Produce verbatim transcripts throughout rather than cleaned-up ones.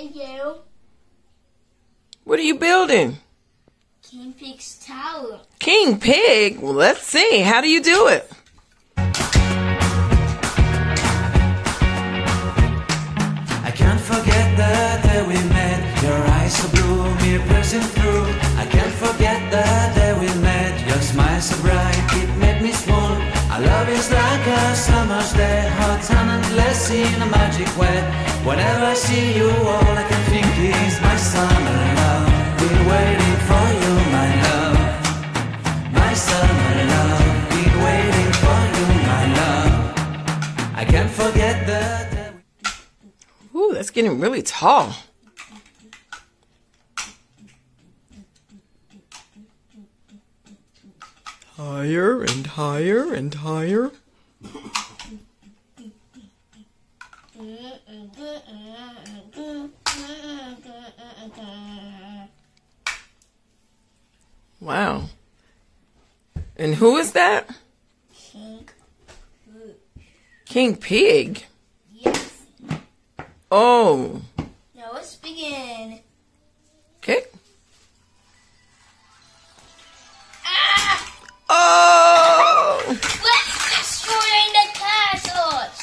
you. What are you building? King Pig's tower. King Pig? Well, let's see. How do you do it? I can't forget the day we met. Your eyes so blue, me piercing through. I can't forget the day we met. Your smile so bright, it made me swoon. Our love is like a summer's day, hot and endless in a magic way. Whenever I see you, all I can think is my summer love. Been waiting for you, my love. My summer love. Been waiting for you, my love. I can't forget the day. Ooh, that's getting really tall. Higher and higher and higher. Wow. And who is that? King Pig. King Pig? Yes. Oh. Now let's begin. Okay. Ah! Oh! Let's destroy the castles!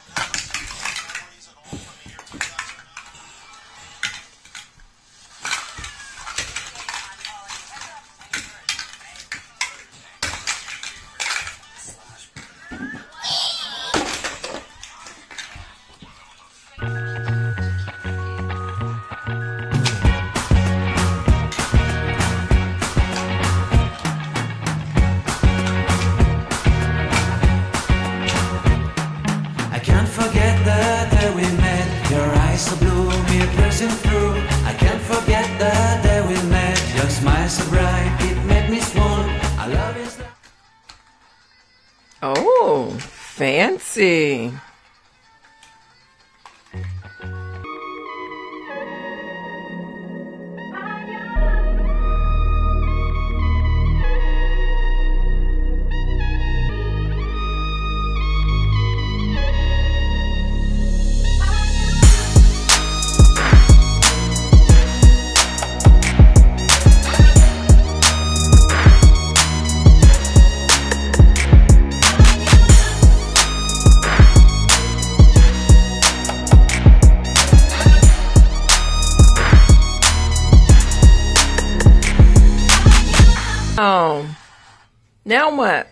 So blue, me piercing through. I can't forget the day we met. Your smile so bright, it made me swoon. Our love is like... Oh, fancy. Oh, now what?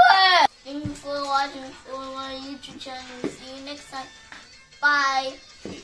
Thank you for watching for my YouTube channel. See you next time. Bye.